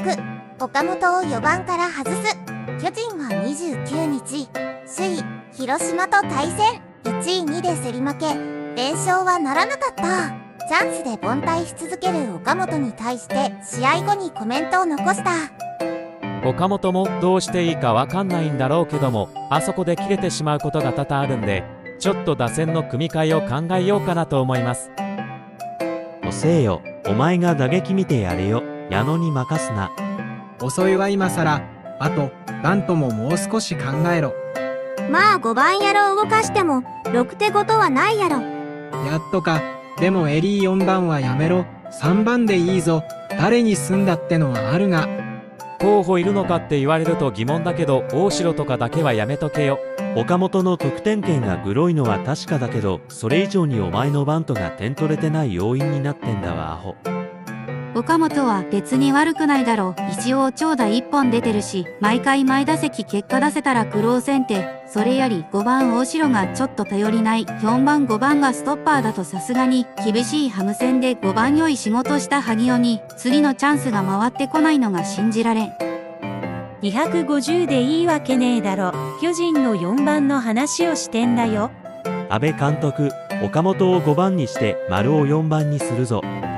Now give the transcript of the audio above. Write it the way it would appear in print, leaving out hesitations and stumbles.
岡本を4番から外す。巨人は29日、首位広島と対戦。1位2で競り負け、連勝はならなかった。チャンスで凡退し続ける岡本に対して試合後にコメントを残した。 岡本もどうしていいかわかんないんだろうけども、あそこで切れてしまうことが多々あるんで、ちょっと打線の組み替えを考えようかなと思います。 遅えよ、お前が打撃見てやれよ、矢野に任すな。 遅いわ今さら。あとバントももう少し考えろ。 まあ5番やろ動かしても6手ごとはないやろ。 やっとか。でもエリー4番はやめろ。3番でいいぞ。誰にすんだってのはあるが。 候補いるのかって言われると疑問だけど、大城とかだけはやめとけよ。 岡本の得点圏がグロいのは確かだけど、それ以上にお前のバントが点取れてない要因になってんだわアホ。 岡本は別に悪くないだろう。一応長打1本出てるし、毎回毎打席結果出せたら苦労せんて。それより5番大城がちょっと頼りない。4番5番がストッパーだとさすがに厳しいハム戦で5番良い仕事した萩尾に次のチャンスが回ってこないのが信じられん。 250でいいわけねえだろ。巨人の4番の話をしてんだよ。 阿部監督、岡本を5番にして丸を4番にするぞ。